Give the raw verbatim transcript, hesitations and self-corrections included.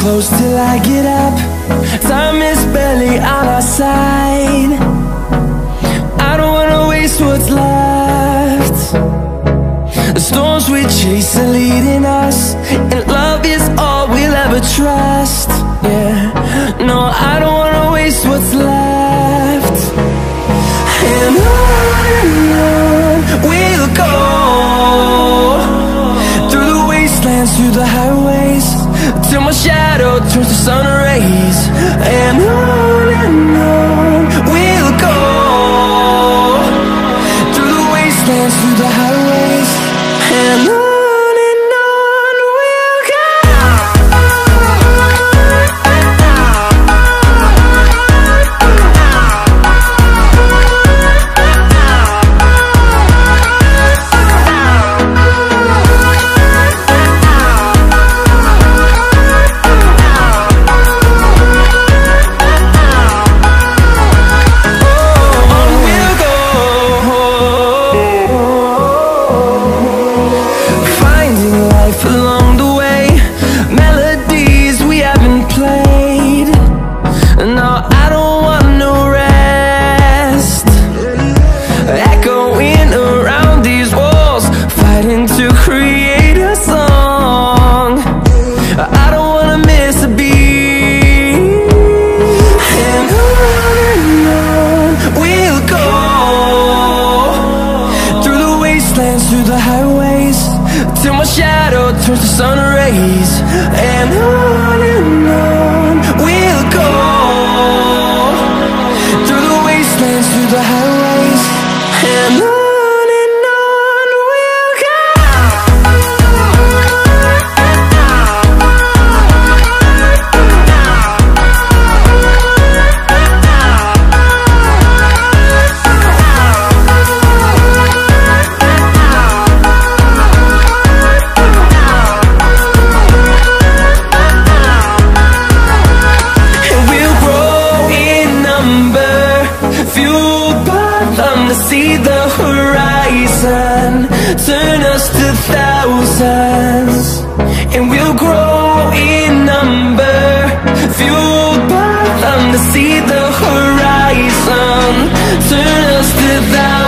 close till I get up. Time is barely on our side. I don't wanna waste what's left. The storms we chase are leading us, and love is all we'll ever trust. Yeah, no, I don't wanna waste what's left. And on and on we'll go, through the wastelands, through the highways, till my shadow turns to sun rays. And on and on we'll go, through the wastelands, through the highways, and on. Through the highways, till my shadow turns to sun rays. And on and on we'll go, through the wastelands, through the highways, and on. See the horizon, turn us to thousands, and we'll grow in number, fueled by them to see the horizon, turn us to thousands.